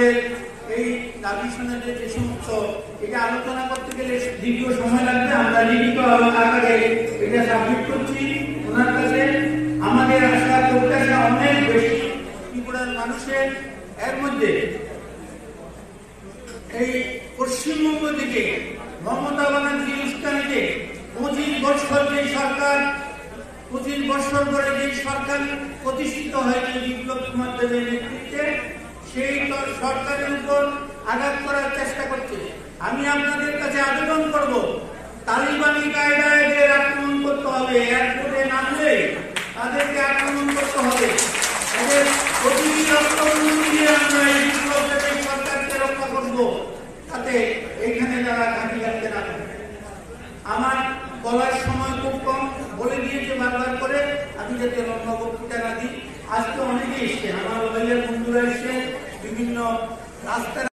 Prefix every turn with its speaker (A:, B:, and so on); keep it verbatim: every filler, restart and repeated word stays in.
A: আমাদের এই দাবি সনদের যে সমস্ত এটা আলোচনা করতে গেলে দীর্ঘ সময় লাগবে। আমরা লিখিত আকারে এটা সাবমিট করছি ওনার কাছে। আমাদের আশা প্রত্যাশা অনেক বেশি ত্রিপুরার মানুষের। এর মধ্যে এই পশ্চিমবঙ্গ থেকে মমতা ব্যানার্জি উস্কানিতে পঁচিশ বছর যে সরকার পঁচিশ বছর ধরে যে সরকার প্রতিষ্ঠিত হয়েছে বিপ্লব কুমার দেবের নেতৃত্বে, সেই সরকারের উপর আঘাত করার চেষ্টা করছে। আমি আপনাদের কাছে আবেদন করব, তালিবানি কায়দায় এদের আক্রমণ করতে হবে। এয়ারপোর্টে নামলে তাদেরকে আক্রমণ করতে হবে। এদের প্রতিটি রক্তবন্ধু দিয়ে আমরা এই বিপ্লব দেবের সরকারকে রক্ষা করবো, তাতে এইখানে যারা ঘাঁটি রাখতে না পারে। আমার বলার সময় খুব কম, বলে দিয়েছে বারবার করে, আমি যাতে লম্বা বক্তৃতা না দিই। আজকে অনেকে এসছেন, আমার মোবাইলের বন্ধুরা এসছেন, বিভিন্ন রাস্তার